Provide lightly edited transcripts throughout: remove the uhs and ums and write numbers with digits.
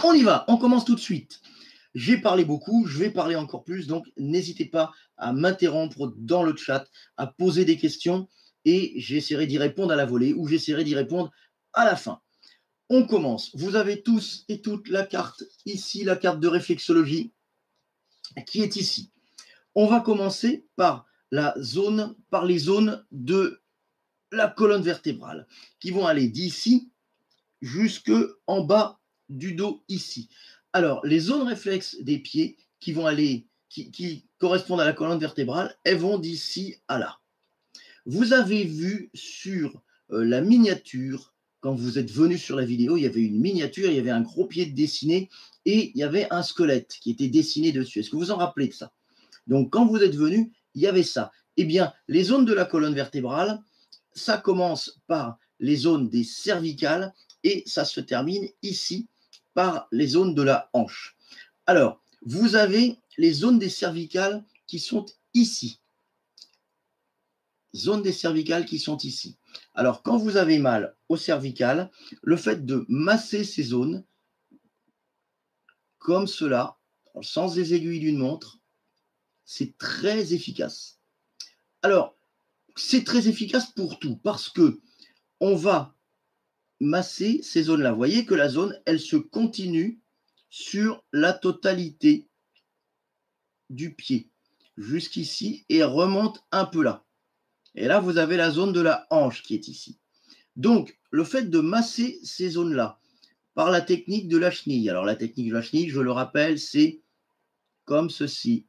On y va, on commence tout de suite. J'ai parlé beaucoup, je vais parler encore plus, donc n'hésitez pas à m'interrompre dans le chat, à poser des questions et j'essaierai d'y répondre à la volée ou j'essaierai d'y répondre à la fin. On commence. Vous avez tous et toutes la carte ici, la carte de réflexologie qui est ici. On va commencer par les zones de la colonne vertébrale qui vont aller d'ici jusque en bas du dos ici. Alors, les zones réflexes des pieds qui vont aller, qui correspondent à la colonne vertébrale, elles vont d'ici à là. Vous avez vu sur la miniature, quand vous êtes venu sur la vidéo, il y avait une miniature, il y avait un gros pied dessiné et il y avait un squelette qui était dessiné dessus. Est-ce que vous vous en rappelez de ça? Donc, quand vous êtes venu, il y avait ça. Eh bien, les zones de la colonne vertébrale, ça commence par les zones des cervicales et ça se termine ici par les zones de la hanche. Alors, vous avez les zones des cervicales qui sont ici. Zones des cervicales qui sont ici. Alors, quand vous avez mal aux cervicales, le fait de masser ces zones, comme cela, dans le sens des aiguilles d'une montre, c'est très efficace. Alors, c'est très efficace pour tout, parce que on va masser ces zones-là. Vous voyez que la zone, elle se continue sur la totalité du pied, jusqu'ici, et remonte un peu là. Et là, vous avez la zone de la hanche qui est ici. Donc, le fait de masser ces zones-là par la technique de la chenille. Alors, la technique de la chenille, je le rappelle, c'est comme ceci.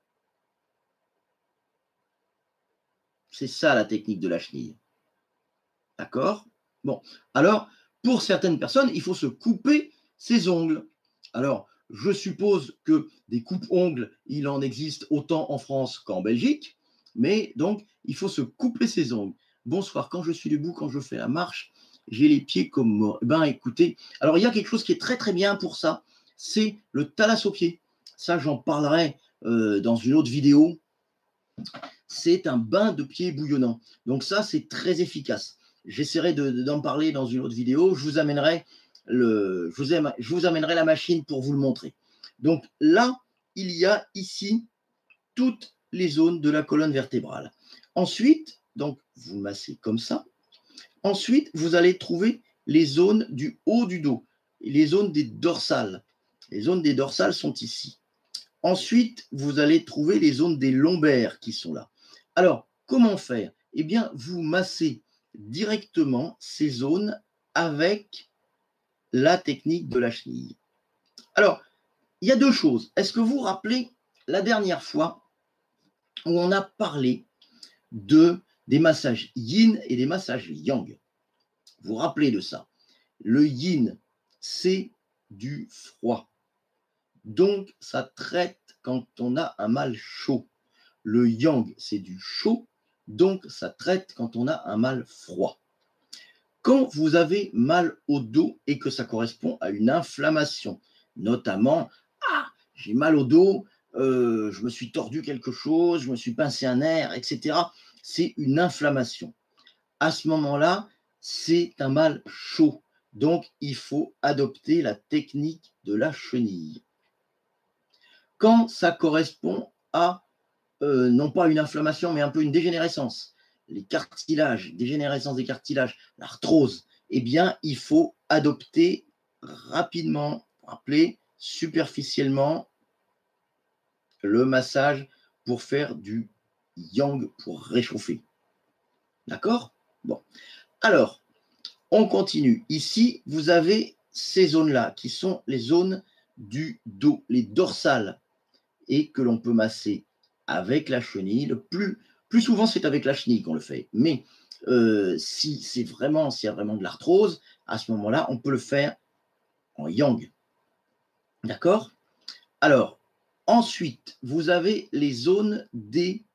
C'est ça la technique de la chenille. D'accord? Bon, alors, pour certaines personnes, il faut se couper ses ongles. Alors, je suppose que des coupes-ongles, il en existe autant en France qu'en Belgique, mais donc, il faut se couper ses ongles. Bonsoir, quand je suis debout, quand je fais la marche, j'ai les pieds comme morts. Eh ben, écoutez, alors il y a quelque chose qui est très très bien pour ça, c'est le thalassopied. Ça, j'en parlerai dans une autre vidéo. C'est un bain de pieds bouillonnant. Donc ça, c'est très efficace. J'essaierai d'en parler dans une autre vidéo. Je vous amènerai la machine pour vous le montrer. Donc là, il y a ici toutes les zones de la colonne vertébrale. Ensuite, donc vous massez comme ça. Ensuite, vous allez trouver les zones du haut du dos, les zones des dorsales. Les zones des dorsales sont ici. Ensuite, vous allez trouver les zones des lombaires qui sont là. Alors, comment faire? Eh bien, vous massez directement ces zones avec la technique de la chenille. Alors, il y a deux choses. Est-ce que vous vous rappelez la dernière fois où on a parlé des massages yin et des massages yang? Vous vous rappelez de ça? Le yin, c'est du froid. Donc, ça traite quand on a un mal chaud. Le yang, c'est du chaud, donc ça traite quand on a un mal froid. Quand vous avez mal au dos et que ça correspond à une inflammation, notamment, j'ai mal au dos, je me suis tordu quelque chose, je me suis pincé un nerf, etc. C'est une inflammation. À ce moment-là, c'est un mal chaud. Donc, il faut adopter la technique de la chenille. Quand ça correspond à non pas une inflammation, mais un peu une dégénérescence, les cartilages, dégénérescence des cartilages, l'arthrose, eh bien, il faut adopter rapidement, rappeler superficiellement le massage pour faire du yang, pour réchauffer. D'accord? Bon. Alors, on continue. Ici, vous avez ces zones-là, qui sont les zones du dos, les dorsales, et que l'on peut masser avec la chenille. Plus souvent, c'est avec la chenille qu'on le fait. Mais s'il y a vraiment de l'arthrose, à ce moment-là, on peut le faire en yang. D'accord? Alors, ensuite, vous avez les zones des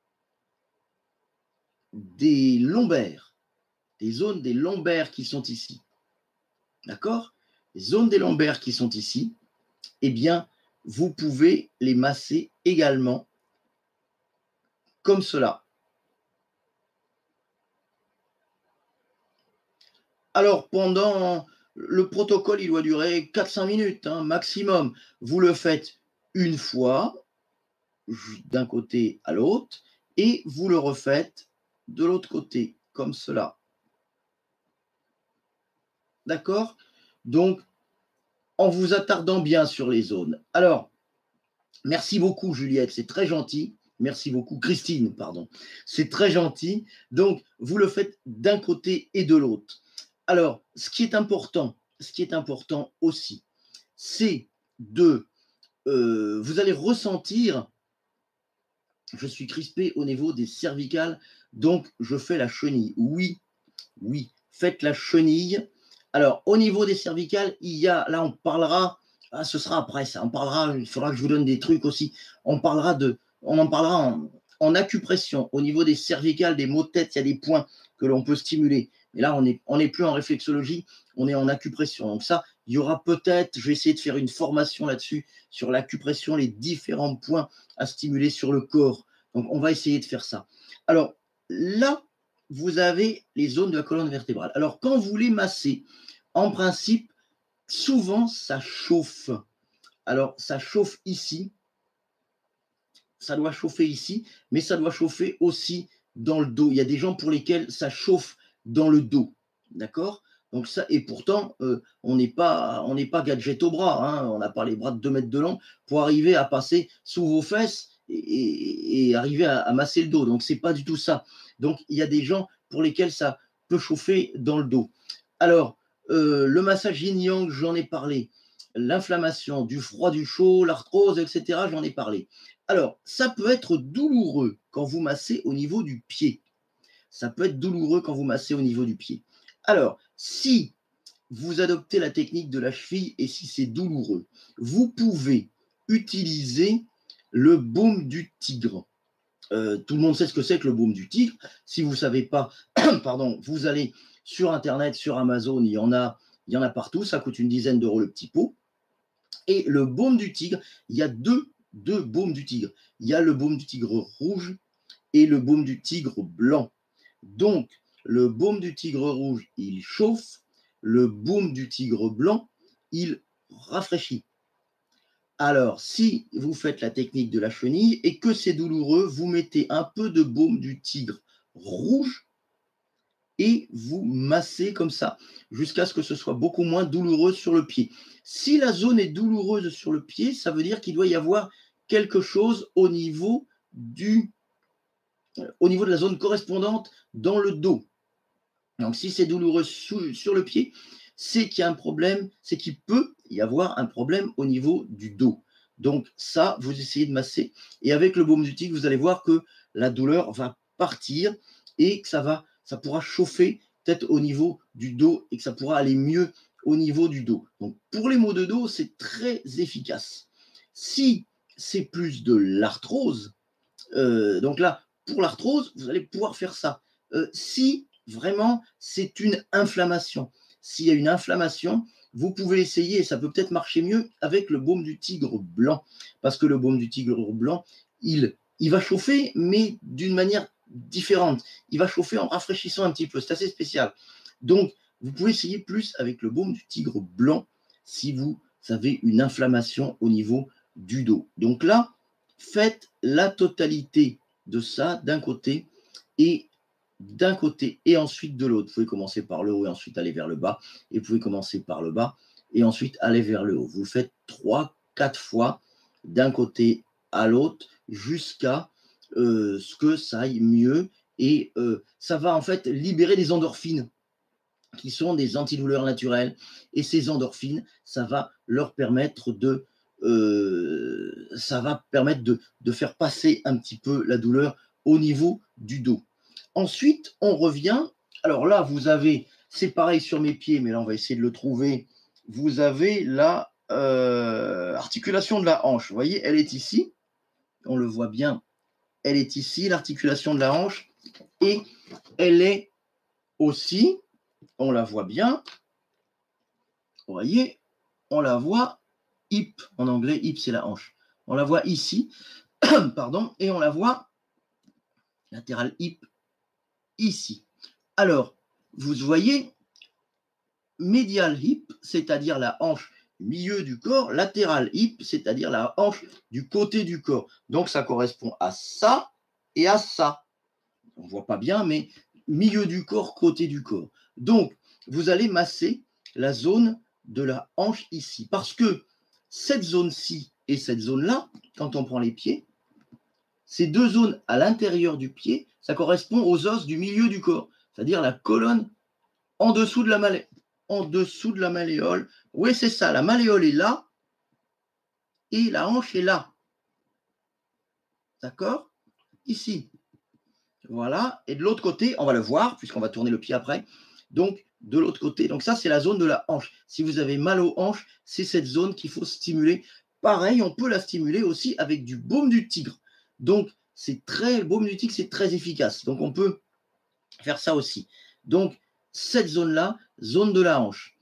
lombaires. Les zones des lombaires qui sont ici. D'accord? Les zones des lombaires qui sont ici, eh bien, vous pouvez les masser également comme cela. Alors, pendant le protocole, il doit durer 4-5 minutes, hein, maximum. Vous le faites une fois, d'un côté à l'autre, et vous le refaites de l'autre côté, comme cela. D'accord? Donc, en vous attardant bien sur les zones. Alors, merci beaucoup, Juliette, c'est très gentil. Merci beaucoup, Christine, pardon. C'est très gentil. Donc, vous le faites d'un côté et de l'autre. Alors, ce qui est important aussi, c'est vous allez ressentir, je suis crispé au niveau des cervicales, donc je fais la chenille. Oui, oui, faites la chenille. Alors, au niveau des cervicales, là, on parlera, ce sera après ça, il faudra que je vous donne des trucs aussi. On en parlera en acupression. Au niveau des cervicales, des maux de tête, il y a des points que l'on peut stimuler. Mais là, on n'est plus en réflexologie, on est en acupression. Donc ça, il y aura peut-être, je vais essayer de faire une formation là-dessus, sur l'acupression, les différents points à stimuler sur le corps. Donc, on va essayer de faire ça. Alors, là, vous avez les zones de la colonne vertébrale. Alors, quand vous les massez, en principe, souvent, ça chauffe. Alors, ça chauffe ici, ça doit chauffer ici, mais ça doit chauffer aussi dans le dos. Il y a des gens pour lesquels ça chauffe dans le dos. D'accord? Donc ça, et pourtant, on n'est pas gadget au bras, hein, on n'a pas les bras de 2 mètres de long pour arriver à passer sous vos fesses et arriver à masser le dos. Donc, c'est pas du tout ça. Donc, il y a des gens pour lesquels ça peut chauffer dans le dos. Alors, le massage yin-yang, j'en ai parlé. L'inflammation, du froid, du chaud, l'arthrose, etc., j'en ai parlé. Alors, ça peut être douloureux quand vous massez au niveau du pied. Ça peut être douloureux quand vous massez au niveau du pied. Alors, si vous adoptez la technique de la cheville et si c'est douloureux, vous pouvez utiliser le baume du tigre. Tout le monde sait ce que c'est que le baume du tigre. Si vous ne savez pas, pardon, vous allez sur Internet, sur Amazon, il y en a partout, ça coûte une dizaine d'euros le petit pot. Et le baume du tigre, il y a deux baumes du tigre. Il y a le baume du tigre rouge et le baume du tigre blanc. Donc, le baume du tigre rouge, il chauffe. Le baume du tigre blanc, il rafraîchit. Alors, si vous faites la technique de la chenille et que c'est douloureux, vous mettez un peu de baume du tigre rouge et vous massez comme ça jusqu'à ce que ce soit beaucoup moins douloureux sur le pied. Si la zone est douloureuse sur le pied, ça veut dire qu'il doit y avoir quelque chose au niveau de la zone correspondante dans le dos. Donc, si c'est douloureux sur le pied, c'est qu'il y a un problème, c'est qu'il peut y avoir un problème au niveau du dos. Donc, ça, vous essayez de masser. Et avec le baume du tigre, vous allez voir que la douleur va partir et que ça pourra chauffer peut-être au niveau du dos et que ça pourra aller mieux au niveau du dos. Donc, pour les maux de dos, c'est très efficace. Si c'est plus de l'arthrose, donc là, pour l'arthrose, vous allez pouvoir faire ça. Si vraiment c'est une inflammation, s'il y a une inflammation, vous pouvez essayer et ça peut peut-être marcher mieux avec le baume du tigre blanc. Parce que le baume du tigre blanc, il va chauffer, mais d'une manière différente. Il va chauffer en rafraîchissant un petit peu. C'est assez spécial. Donc, vous pouvez essayer plus avec le baume du tigre blanc si vous avez une inflammation au niveau du dos. Donc là, faites la totalité de ça d'un côté et ensuite de l'autre. Vous pouvez commencer par le haut et ensuite aller vers le bas. Et vous pouvez commencer par le bas et ensuite aller vers le haut. Vous le faites 3-4 fois d'un côté à l'autre jusqu'à ce que ça aille mieux. Et ça va en fait libérer des endorphines qui sont des antidouleurs naturelles. Et ces endorphines, ça va leur permettre de faire passer un petit peu la douleur au niveau du dos. Ensuite, on revient. Alors là, vous avez, c'est pareil sur mes pieds, mais là, on va essayer de le trouver. Vous avez la articulation de la hanche. Vous voyez, elle est ici. On le voit bien. Elle est ici, l'articulation de la hanche. Et elle est aussi, on la voit bien. Vous voyez, on la voit hip. En anglais, hip, c'est la hanche. On la voit ici. Pardon. Et on la voit latéral hip ici. Alors, vous voyez, Medial hip, c'est-à-dire la hanche du milieu du corps, latéral hip, c'est-à-dire la hanche du côté du corps. Donc ça correspond à ça et à ça. On ne voit pas bien, mais milieu du corps, côté du corps. Donc, vous allez masser la zone de la hanche ici. Parce que cette zone-ci et cette zone-là, quand on prend les pieds, ces deux zones à l'intérieur du pied, ça correspond aux os du milieu du corps, c'est-à-dire la colonne en dessous de la malléole. Oui, c'est ça, la malléole est là et la hanche est là. D'accord? Ici. Voilà. Et de l'autre côté, on va le voir, puisqu'on va tourner le pied après. Donc, de l'autre côté. Donc, ça, c'est la zone de la hanche. Si vous avez mal aux hanches, c'est cette zone qu'il faut stimuler. Pareil, on peut la stimuler aussi avec du baume du tigre. Donc, le baume du tigre, c'est très efficace. Donc, on peut faire ça aussi. Donc, cette zone-là, zone de la hanche.